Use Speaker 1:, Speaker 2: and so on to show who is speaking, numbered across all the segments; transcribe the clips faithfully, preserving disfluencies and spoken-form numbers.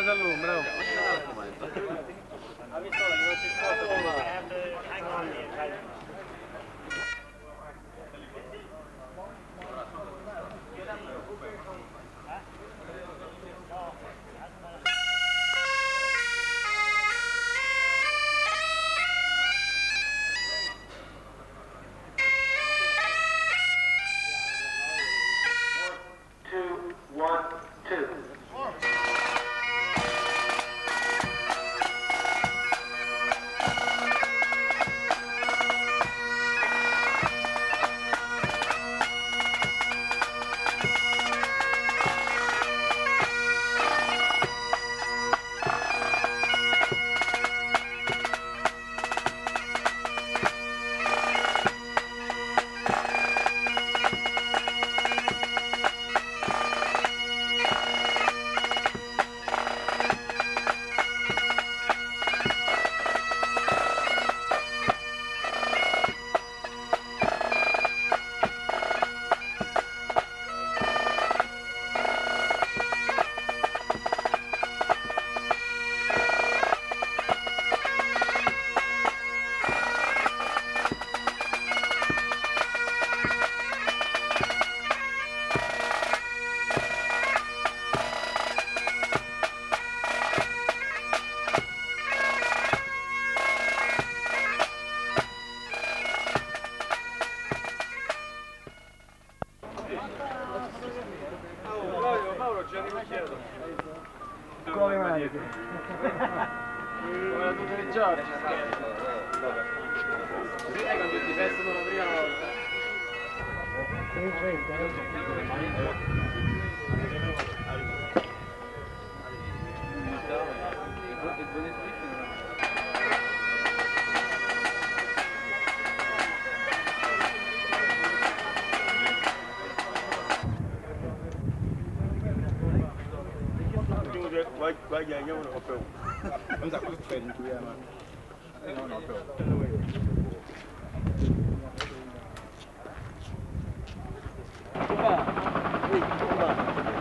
Speaker 1: si allumbra.
Speaker 2: Ha visto che non si sposta prima?
Speaker 1: Come mai? Come la tutti i giorni. Sì, quando ti vestono la prima volta.
Speaker 3: Quay về nhau nó phèo. Ông giặc cứ phèn kia mà. Nó nó phèo.
Speaker 1: Opa. Ui, opa.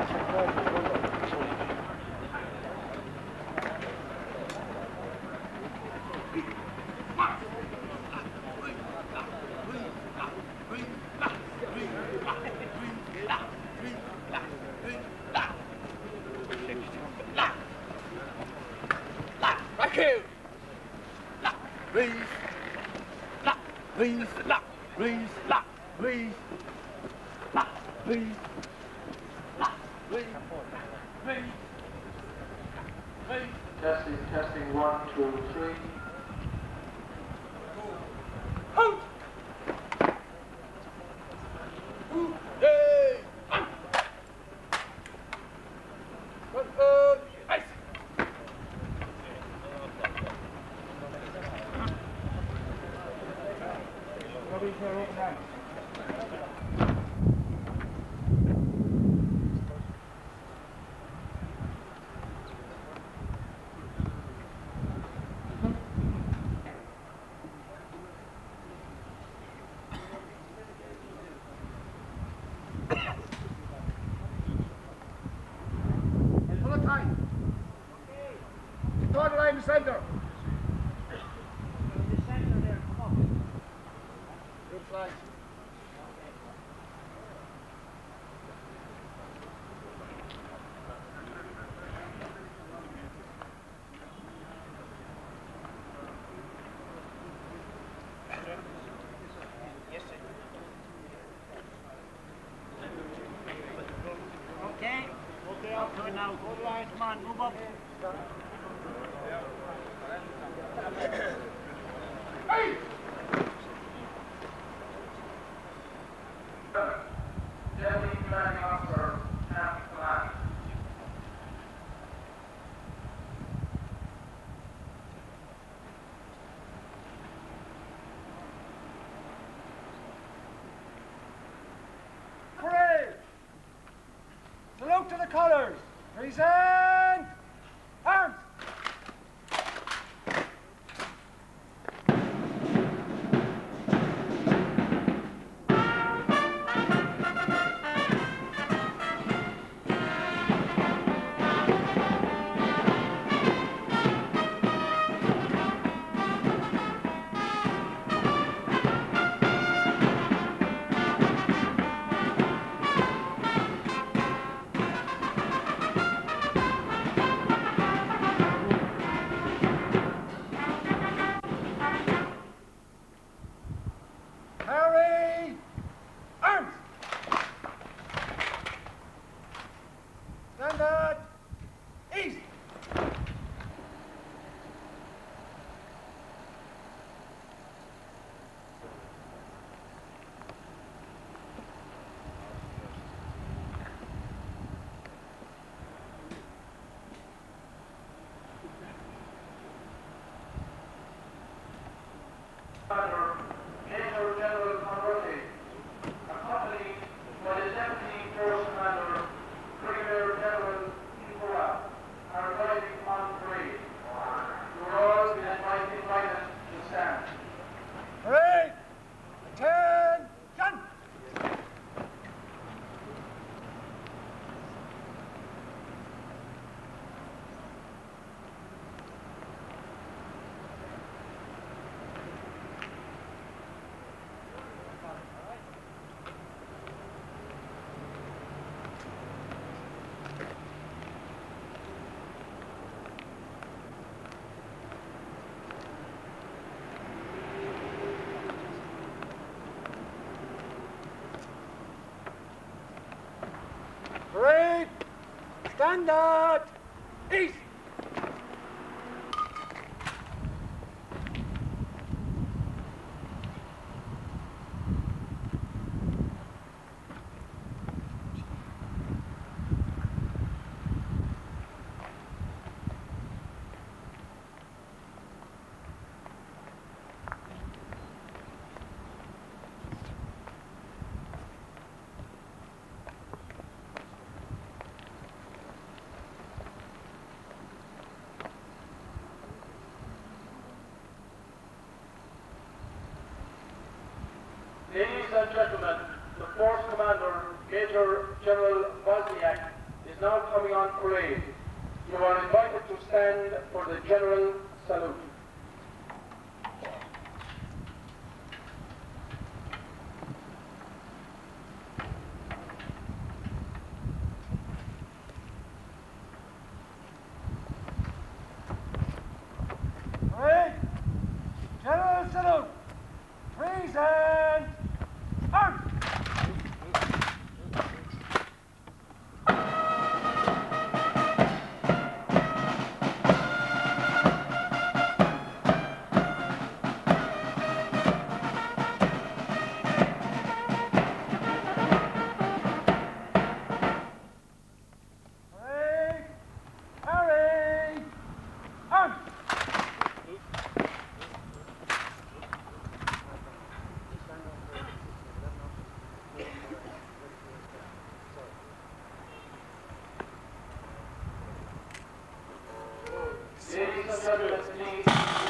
Speaker 4: Testing, testing, one, two, three.
Speaker 3: Third line to center.
Speaker 2: In the center there, come on.
Speaker 3: Good flank.
Speaker 2: Okay. Okay, up to it now. Good line, come on, move up.
Speaker 3: Hey! Deputy Commanding Officer, Captain Flag. Parade! Salute to the colours! Present! Arms!
Speaker 2: Standard! East!
Speaker 4: Ladies and gentlemen, the Force Commander, Major General Wozniak, is now coming on parade. You are invited to stand for the General Salute.
Speaker 2: Parade! General salute! Present! Arm! Parade! Parade! Arm!
Speaker 4: Ladies and gentlemen, please.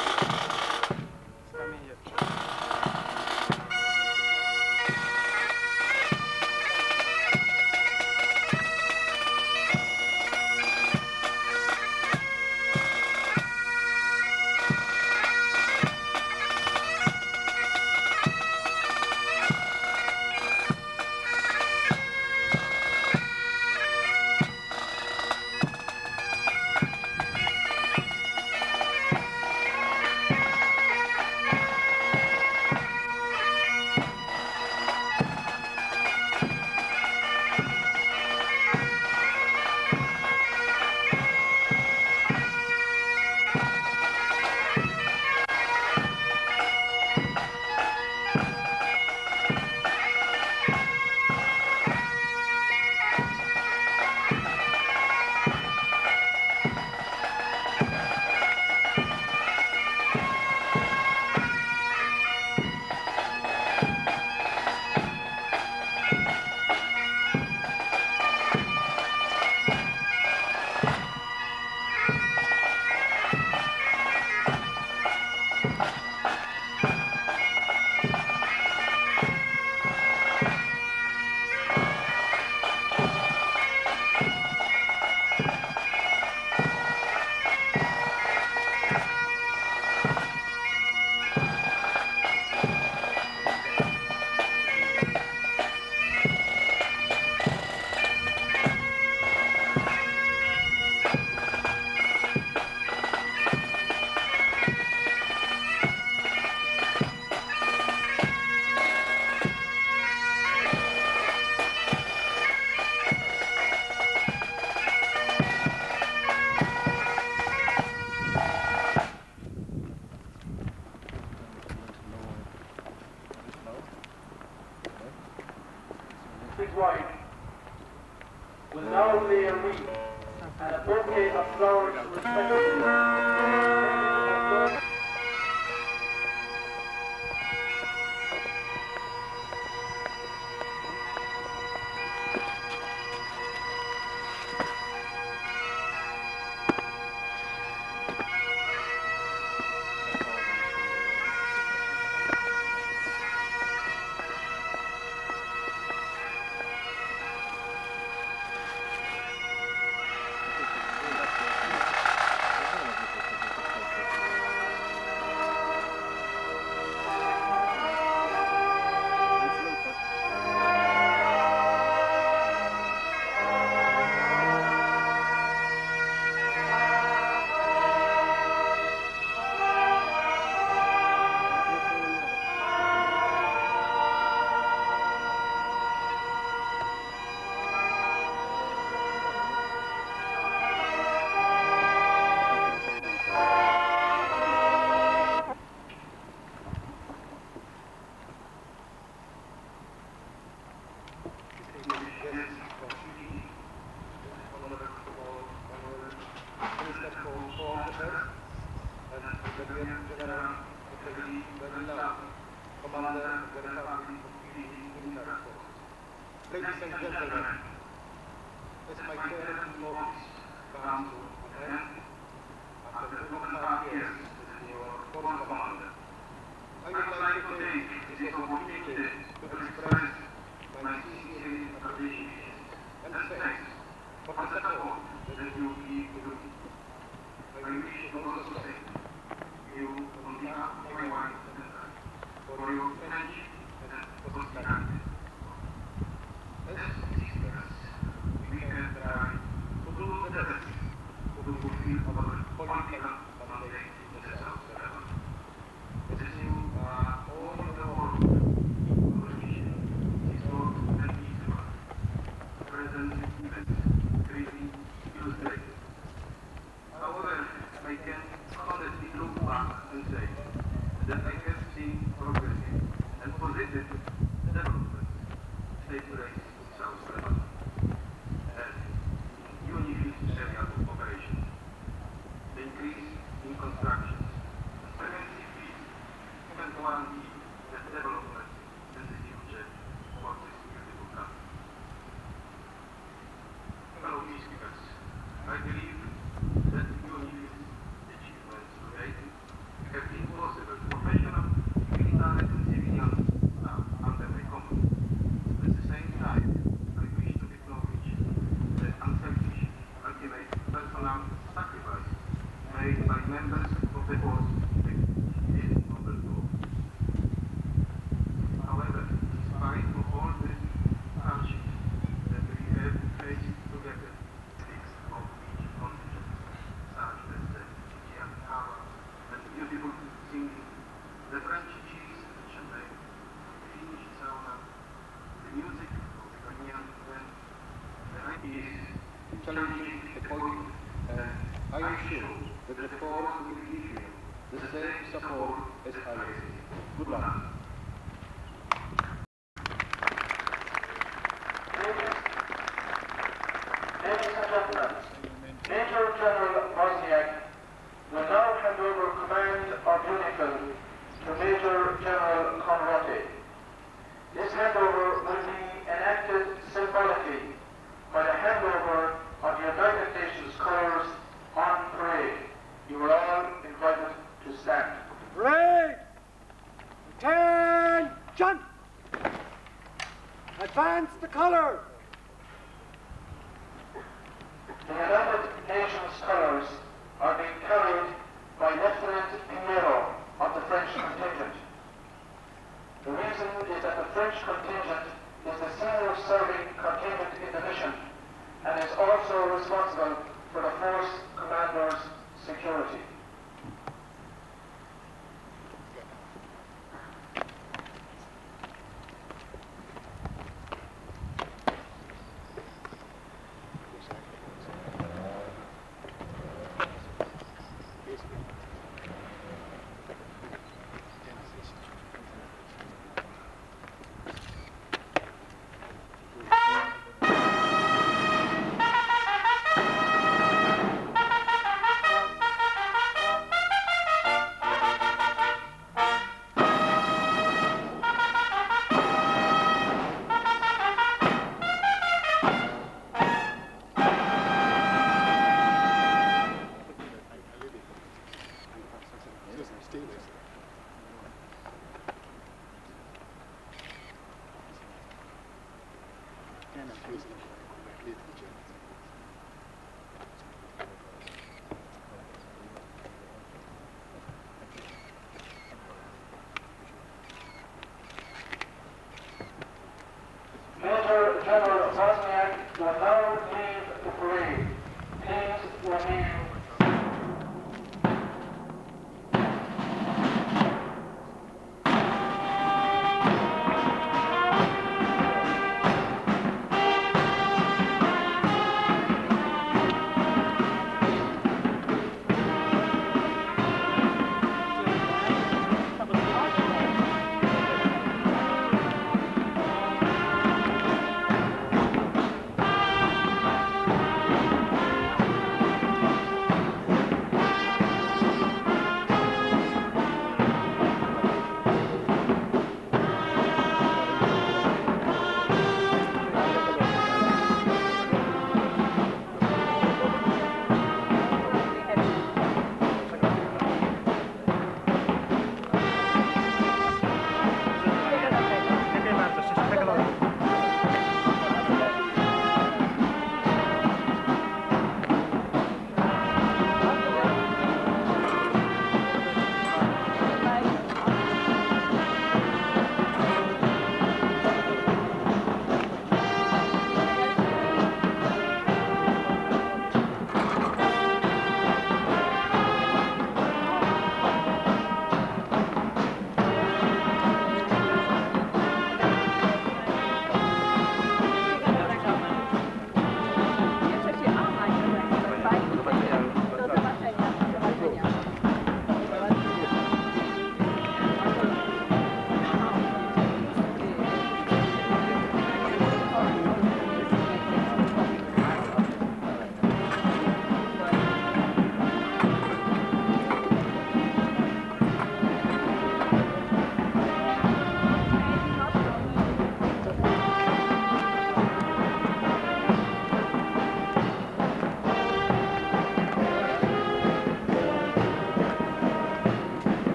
Speaker 4: His wife will now lay a wreath and a bouquet of flowers respectively.
Speaker 3: Valery Berlinowski, Commander of the Republic of Kiev Military Forces. Ladies and gentlemen, as my term in office comes to an end, after two and a half years as your force commander, I would like to take this opportunity to express my sincere appreciation and thanks for the support that you give to me. I wish to also thank you on behalf of my wife and I for your friendship and hospitality. As sisters, we have tried to do the best to fulfill our political mandate in the South Sudan. As you are all in the world, our mission is not an easy one. Present events greatly illustrate. However, I can honestly look back and say that I have seen progressive and positive developments take place in South Sudan and UNIFIL's area of operations. The increase in constructions, preventive peace, and one key that development and the future for this beautiful country. Fellow peacekeepers, I believe that UNIFIL's achievements to date have been possible professional, military and civilian staff under my command. At the same time, I wish to acknowledge the unselfish, ultimate personal sacrifice made by members of the force in this noble cause. However, in spite of all the hardships that we have faced together, six of each contingent, such as the Fijian Tower and the beautiful singing, the French cheese and champagne, the Finnish sauna, the music of the Ghanaian band, the ideas, challenging the point, and I am sure that the force will give you the same support as I receive. Good luck.
Speaker 4: Ladies and gentlemen, Major General Wozniak will now hand over command of UNIFIL to Major General Conrati. This handover will be enacted symbolically by the handover of the United Nations colours on parade. You are all invited to stand.
Speaker 5: Parade! Attention! Advance the colour!
Speaker 4: The United Nations colours are being carried by Lieutenant Pinheiro of the French contingent. The reason is that the French contingent is the senior serving contingent in the mission and is also responsible for the force commander's security. Major General Wozniak will now leave the parade. Please remain.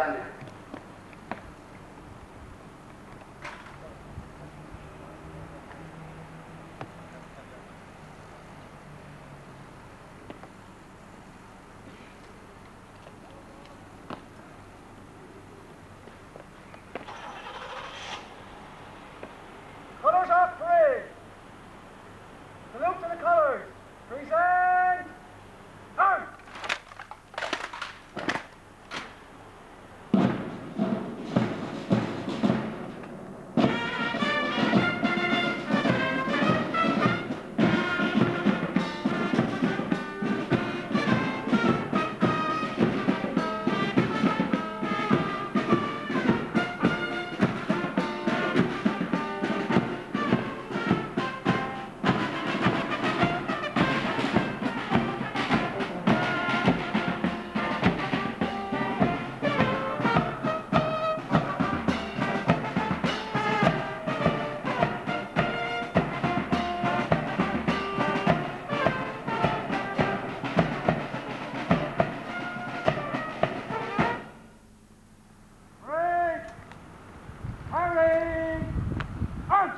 Speaker 4: standing.
Speaker 5: Colours off parade. Salute to the colours. Present. Out. Parade. Parade. Out.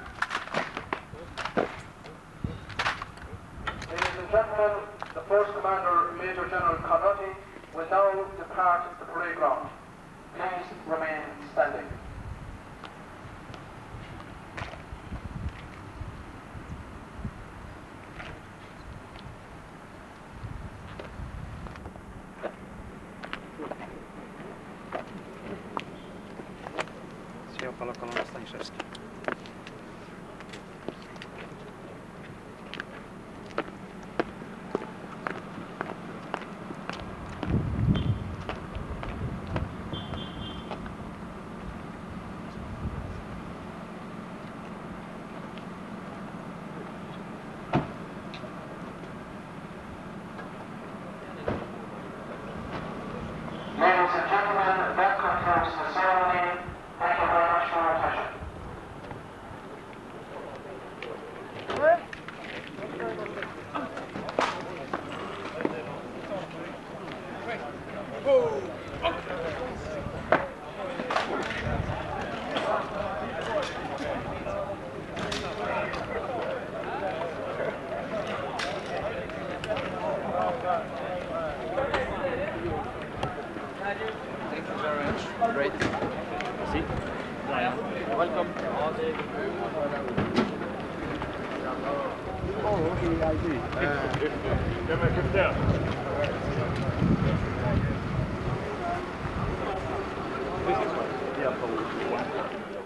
Speaker 4: Ladies and gentlemen, the Force Commander, Major General Conrotti, will now depart the parade ground. Please remain standing.
Speaker 6: Przyjął pana kolonel Staniszewski.
Speaker 4: Ladies and gentlemen, that concludes the ceremony. Thank you very much for your attention.
Speaker 6: Great. See? Welcome. Oh, okay, I see. Yeah, probably.